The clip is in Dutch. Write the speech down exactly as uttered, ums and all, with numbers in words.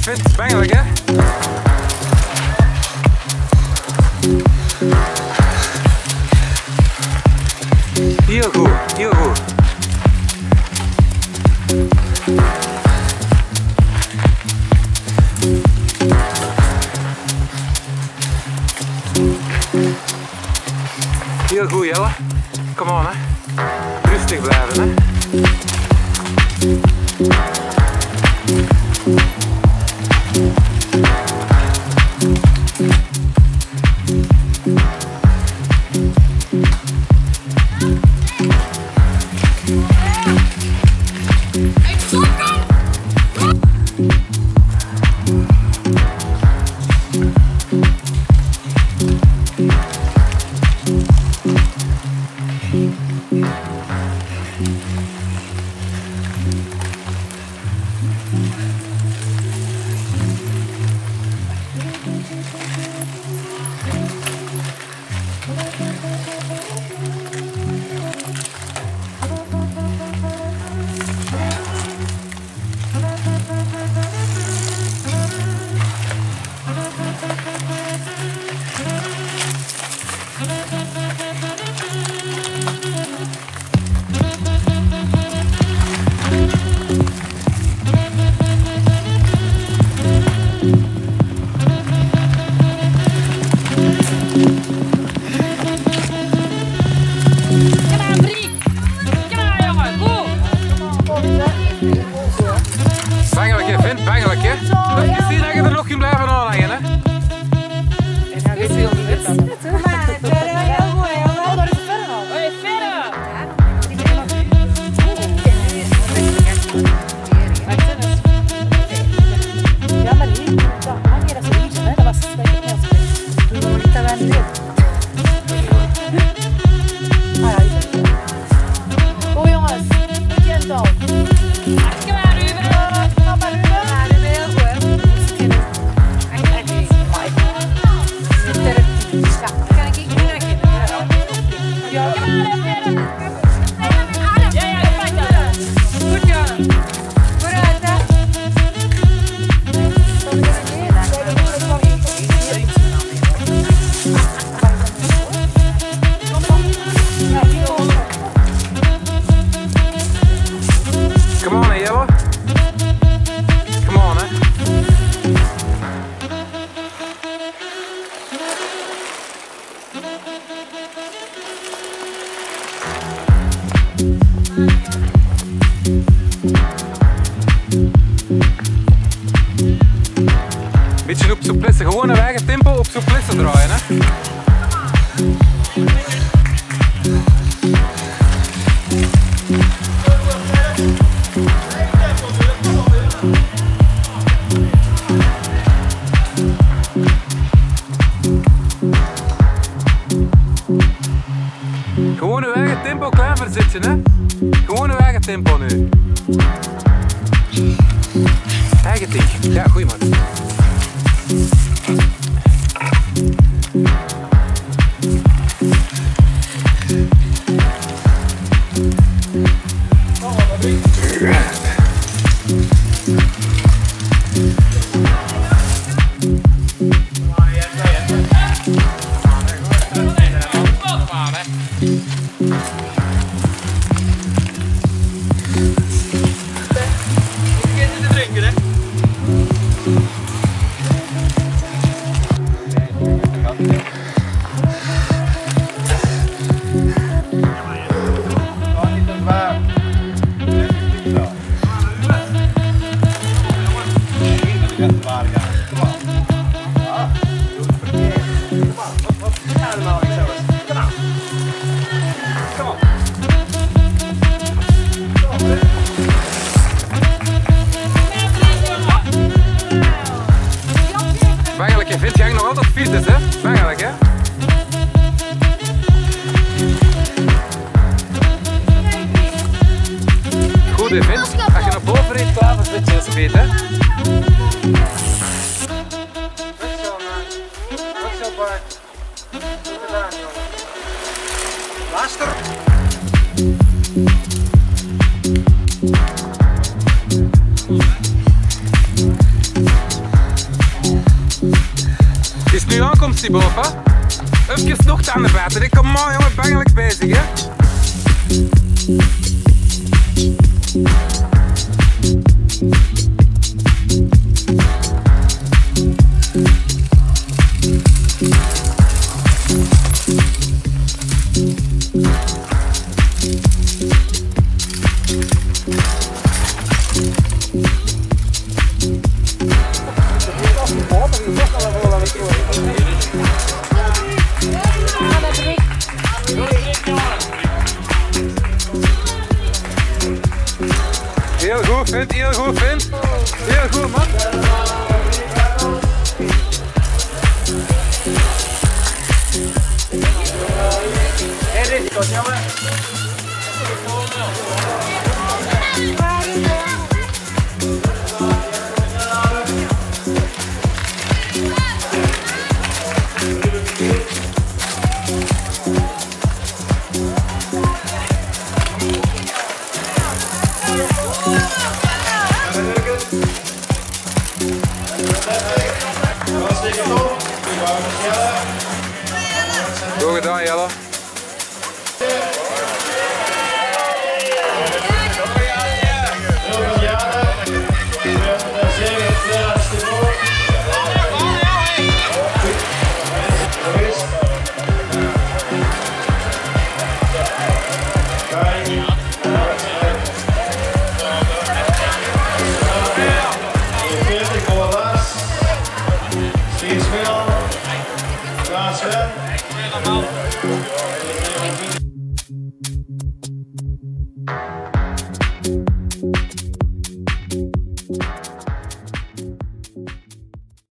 Vindt, bengelijk hè? Heel goed, heel goed. Heel goed Jelle. Kom on hè. Rustig blijven hè. Beetje op zo'n plessen, gewoon een eigen tempo op zo'n plessen draaien hè. Gewoon uw eigen tempo klein verzetten hè. Gewoon uw eigen tempo nu. Eigen ding. Ja, goeie man. Je vindt je nog altijd fitness, hè? Eigenlijk, hè? Goed, hè, Vint? Als je naar boven reed, klaar voor zit je eens beet, hè? Wat zo, Bart? Goed gedaan, jongen. Laster. Rusty boven. Even nog aan de water. Ik kom maar jongen, bangelijk bezig hè. Heel goed, Vint, heel goed, Vint. Heel goed, man. Hé, dit is jongen. Goed gedaan, Jelle. Steeds veel. Laatste.